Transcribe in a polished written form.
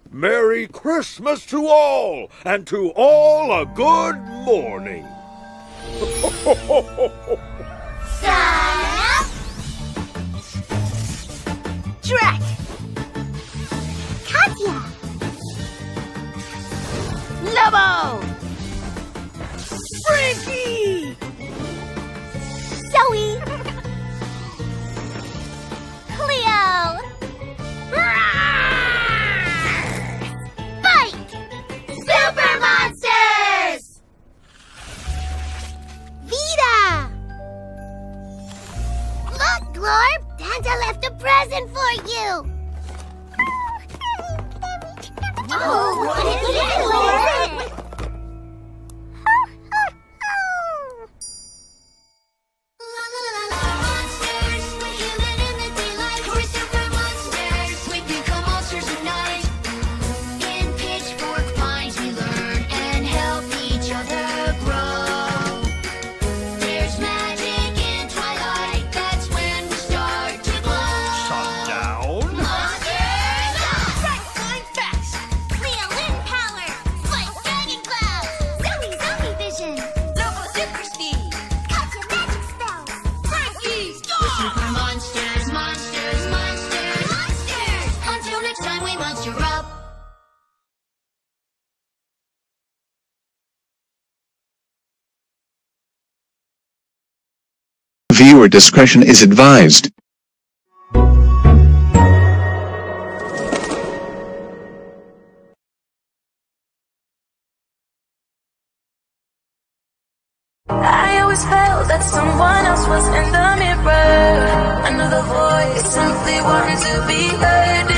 Merry Christmas to all, and to all a good morning. Sign up! Drek! Katya! Lobo! Frankie! Zoe! Cleo! Spike! Super Monsters! Vita! Look, Glorb! Santa left a present for you! Oh, what is it, Glorb? Viewer discretion is advised. I always felt that someone else was in the mirror. Another voice simply wanted to be heard.